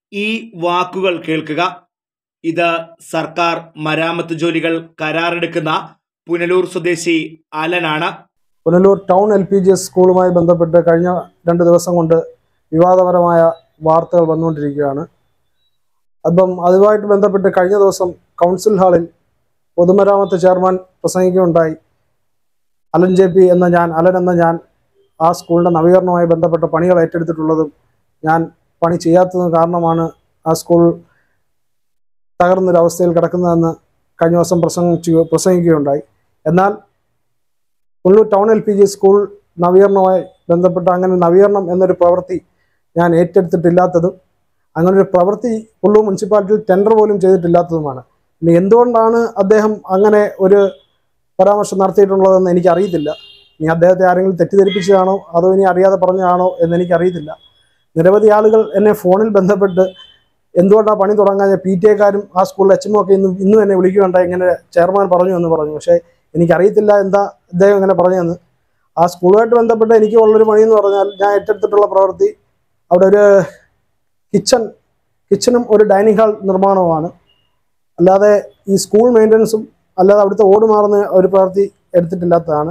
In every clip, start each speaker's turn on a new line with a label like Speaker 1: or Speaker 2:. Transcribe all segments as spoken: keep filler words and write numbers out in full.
Speaker 1: ഈ വാക്കുകൾ കേൾക്കുക. ഇത് സർക്കാർ മരാമത്ത് ജോലികൾ കരാറെടുക്കുന്ന പുനലൂർ സ്വദേശി അലനാണ്.
Speaker 2: Punalur town L P G S സ്കൂളുമായി ബന്ധപ്പെട്ട് കഴിഞ്ഞ രണ്ട് ദിവസം കൊണ്ട് വിവാദപരമായ വാർത്തകൾ വന്നുകൊണ്ടിരിക്കുകയാണ്. അപ്പം അതുമായിട്ട് ബന്ധപ്പെട്ട് കഴിഞ്ഞ ദിവസം കൗൺസിൽ ഹാളിൽ പൊതുമരാമത്ത് ചെയർമാൻ പ്രസംഗിക്കുകയുണ്ടായി. അലൻ ജെ പി എന്ന ഞാൻ അലൻ എന്ന ഞാൻ ആ സ്കൂളിൻ്റെ നവീകരണവുമായി ബന്ധപ്പെട്ട പണികൾ ഏറ്റെടുത്തിട്ടുള്ളതും ഞാൻ പണി ചെയ്യാത്തതും കാരണമാണ് ആ സ്കൂൾ തകർന്നൊരവസ്ഥയിൽ കിടക്കുന്നതെന്ന് കഴിഞ്ഞ ദിവസം പ്രസംഗിച്ചു പ്രസംഗിക്കുകയുണ്ടായി. എന്നാൽ Punalur town L P G school നവീകരണവുമായി ബന്ധപ്പെട്ട അങ്ങനെ നവീകരണം എന്നൊരു പ്രവൃത്തി ഞാൻ ഏറ്റെടുത്തിട്ടില്ലാത്തതും അങ്ങനൊരു പ്രവൃത്തി പുനലൂർ മുനിസിപ്പാലിറ്റിയിൽ ടെൻഡർ പോലും ചെയ്തിട്ടില്ലാത്തതുമാണ്. ഇനി എന്തുകൊണ്ടാണ് അദ്ദേഹം അങ്ങനെ ഒരു പരാമർശം നടത്തിയിട്ടുള്ളതെന്ന് എനിക്കറിയത്തില്ല. ഇനി അദ്ദേഹത്തെ ആരെങ്കിലും തെറ്റിദ്ധരിപ്പിച്ചതാണോ അതോ ഇനി അറിയാതെ പറഞ്ഞതാണോ എന്നെനിക്കറിയത്തില്ല. നിരവധി ആളുകൾ എന്നെ ഫോണിൽ ബന്ധപ്പെട്ട് എന്തുകൊണ്ടാണ് പണി തുടങ്ങാൻ പി ടി എക്കാരും ആ സ്കൂളിലെ എച്ച് എം ഒക്കെ ഇന്നും ഇന്നും എന്നെ വിളിക്കുകയുണ്ടായി, ഇങ്ങനെ ചെയർമാൻ പറഞ്ഞു എന്ന് പറഞ്ഞു. പക്ഷേ എനിക്കറിയത്തില്ല എന്താ അദ്ദേഹം ഇങ്ങനെ പറഞ്ഞതെന്ന്. ആ സ്കൂളുമായിട്ട് ബന്ധപ്പെട്ട് എനിക്ക് ഉള്ളൊരു പണിയെന്ന് പറഞ്ഞാൽ ഞാൻ ഏറ്റെടുത്തിട്ടുള്ള പ്രവൃത്തി അവിടെ ഒരു കിച്ചൺ കിച്ചണും ഒരു ഡൈനിങ് ഹാൾ നിർമ്മാണവുമാണ്. അല്ലാതെ ഈ സ്കൂൾ മെയിൻ്റനൻസും അല്ലാതെ അവിടുത്തെ ഓട് മാറുന്ന ഒരു പ്രവൃത്തി എടുത്തിട്ടില്ലാത്തതാണ്.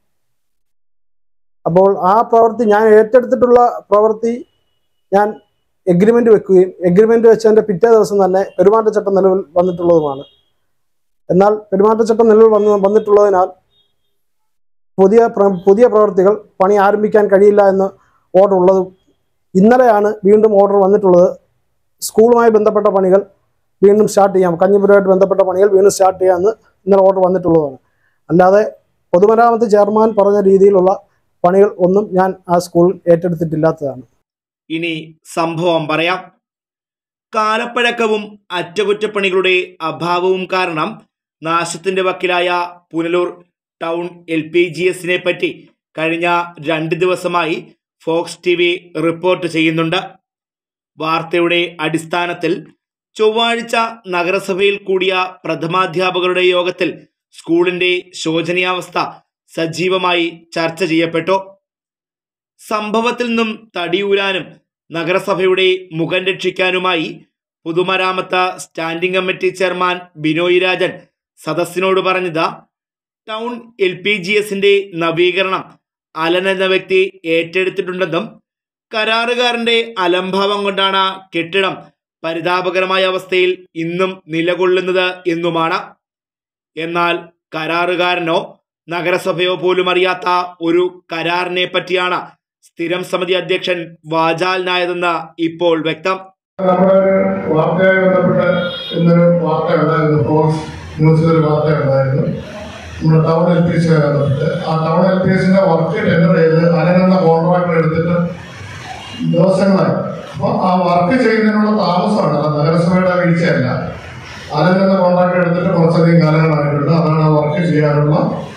Speaker 2: അപ്പോൾ ആ പ്രവൃത്തി ഞാൻ ഏറ്റെടുത്തിട്ടുള്ള പ്രവൃത്തി ഞാൻ എഗ്രിമെൻ്റ് വെക്കുകയും എഗ്രിമെൻ്റ് വെച്ചതിൻ്റെ പിറ്റേ ദിവസം തന്നെ പെരുമാറ്റച്ചട്ടം നിലവിൽ വന്നിട്ടുള്ളതുമാണ്. എന്നാൽ പെരുമാറ്റച്ചട്ടം നിലവിൽ വന്ന് വന്നിട്ടുള്ളതിനാൽ പുതിയ പുതിയ പ്രവൃത്തികൾ പണി ആരംഭിക്കാൻ കഴിയില്ല എന്ന് ഓർഡർ ഉള്ളതും ഇന്നലെയാണ് വീണ്ടും ഓർഡർ വന്നിട്ടുള്ളത്. സ്കൂളുമായി ബന്ധപ്പെട്ട പണികൾ വീണ്ടും സ്റ്റാർട്ട് ചെയ്യാം, കഞ്ഞിപ്പുരമായിട്ട് ബന്ധപ്പെട്ട പണികൾ വീണ്ടും സ്റ്റാർട്ട് ചെയ്യാമെന്ന് ഇന്നലെ ഓർഡർ വന്നിട്ടുള്ളതാണ്. അല്ലാതെ പൊതുമരാമത്ത് ചെയർമാൻ പറഞ്ഞ രീതിയിലുള്ള പണികൾ ഒന്നും ഞാൻ ആ സ്കൂളിൽ ഏറ്റെടുത്തിട്ടില്ലാത്തതാണ്.
Speaker 1: ഇനി സംഭവം പറയാം. കാലപ്പഴക്കവും അറ്റകുറ്റപ്പണികളുടെ അഭാവവും കാരണം നാശത്തിന്റെ വക്കിലായ Punalur town L P G എസിനെ പറ്റി കഴിഞ്ഞ രണ്ട് ദിവസമായി ഫോക്സ് ടി വി റിപ്പോർട്ട് ചെയ്യുന്നുണ്ട്. വാർത്തയുടെ അടിസ്ഥാനത്തിൽ ചൊവ്വാഴ്ച നഗരസഭയിൽ കൂടിയ പ്രഥമാധ്യാപകരുടെ യോഗത്തിൽ സ്കൂളിന്റെ ശോചനീയാവസ്ഥ സജീവമായി ചർച്ച ചെയ്യപ്പെട്ടു. സംഭവത്തിൽ നിന്നും തടിയൂരാനും നഗരസഭയുടെ മുഖം രക്ഷിക്കാനുമായി പൊതുമരാമത്ത് standing committee chairman Binoy Rajan സദസ്സിനോട് പറഞ്ഞത് ടൗൺ എൽ പി ജി എസിന്റെ നവീകരണം അലൻ എന്ന വ്യക്തി ഏറ്റെടുത്തിട്ടുണ്ടെന്നും കരാറുകാരന്റെ അലംഭാവം കൊണ്ടാണ് കെട്ടിടം പരിതാപകരമായ അവസ്ഥയിൽ ഇന്നും നിലകൊള്ളുന്നത് എന്നുമാണ്. എന്നാൽ കരാറുകാരനോ നഗരസഭയോ പോലും അറിയാത്ത ഒരു കരാറിനെ പറ്റിയാണ് സ്ഥിരം സമിതി അധ്യക്ഷൻ വാചാൽ നായതെന്ന് ഇപ്പോൾ വ്യക്തം.
Speaker 3: നമ്മുടെ വാർത്തയുമായി ബന്ധപ്പെട്ട് ഇന്നൊരു വാർത്ത ഉണ്ടായിരുന്നു, ഫോക്സ് ന്യൂസിലൊരു വാർത്ത ഉണ്ടായിരുന്നു നമ്മുടെ ടൗൺ എൽ പി എസുമായി ബന്ധപ്പെട്ട്. ആ ടൗൺ എൽ പി എസിന്റെ വർക്ക് ടെൻഡർ ചെയ്ത് അലനെന്ന കോൺട്രാക്ടർ എടുത്തിട്ട് ദിവസങ്ങളായി. അപ്പോൾ ആ വർക്ക് ചെയ്യുന്നതിനുള്ള താമസമാണ്, അത് നഗരസഭയുടെ വീഴ്ചയല്ല. അലനെന്ന കോൺട്രാക്ടർ എടുത്തിട്ട് കുറച്ചധികം കാലങ്ങളായിട്ടുണ്ട്. അതാണ് ആ വർക്ക് ചെയ്യാനുള്ള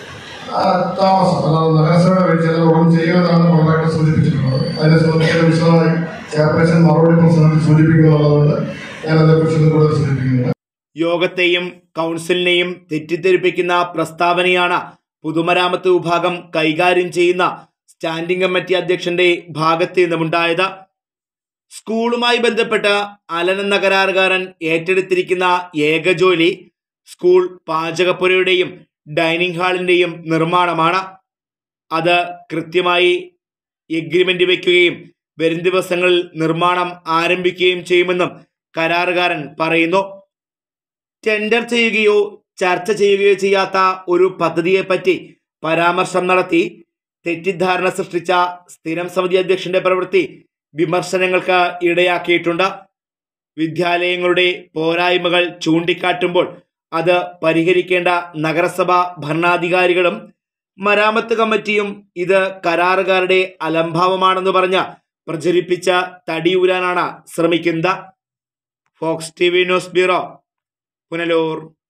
Speaker 3: താമസം. അല്ലാതെ നഗരസഭയുടെ വീഴ്ച ഉടൻ ചെയ്യുമെന്നാണ് കോൺട്രാക്ടർ സൂചിപ്പിച്ചിട്ടുള്ളത്. അതിനെ സംബന്ധിച്ച് വിശദമായി ചെയർപേഴ്സൺ മറുപടി പ്രസംഗത്തിൽ സൂചിപ്പിക്കുന്നുള്ളതുകൊണ്ട് ഞാൻ അതേക്കുറിച്ച് കൂടുതൽ സൂചിപ്പിക്കുന്നില്ല.
Speaker 1: യോഗത്തെയും കൗൺസിലിനെയും തെറ്റിദ്ധരിപ്പിക്കുന്ന പ്രസ്താവനയാണ് പൊതുമരാമത്ത് വിഭാഗം കൈകാര്യം ചെയ്യുന്ന സ്റ്റാൻഡിംഗ് കമ്മിറ്റി അധ്യക്ഷന്റെ ഭാഗത്ത് നിന്നുമുണ്ടായത്. സ്കൂളുമായി ബന്ധപ്പെട്ട് അലൻ എന്ന കരാറുകാരൻ ഏറ്റെടുത്തിരിക്കുന്ന ഏക ജോലി സ്കൂൾ പാചകപ്പുരയുടെയും ഡൈനിങ് ഹാളിന്റെയും നിർമ്മാണമാണ്. അത് കൃത്യമായി എഗ്രിമെന്റ് വയ്ക്കുകയും വരും ദിവസങ്ങളിൽ നിർമ്മാണം ആരംഭിക്കുകയും ചെയ്യുമെന്നും കരാറുകാരൻ പറയുന്നു. ടെൻഡർ ചെയ്യുകയോ ചർച്ച ചെയ്യുകയോ ചെയ്യാത്ത ഒരു പദ്ധതിയെപ്പറ്റി പരാമർശം നടത്തി തെറ്റിദ്ധാരണ സൃഷ്ടിച്ച സ്ഥിരം സമിതി അധ്യക്ഷന്റെ പ്രവൃത്തി വിമർശനങ്ങൾക്ക് ഇടയാക്കിയിട്ടുണ്ട്. വിദ്യാലയങ്ങളുടെ പോരായ്മകൾ ചൂണ്ടിക്കാട്ടുമ്പോൾ അത് പരിഹരിക്കേണ്ട നഗരസഭാ ഭരണാധികാരികളും മരാമത്ത് കമ്മിറ്റിയും ഇത് കരാറുകാരുടെ അലംഭാവമാണെന്ന് പറഞ്ഞ് പ്രചരിപ്പിച്ച തടിയൂരാനാണ് ശ്രമിക്കുന്നത്. Fox T V news bureau, Punalur.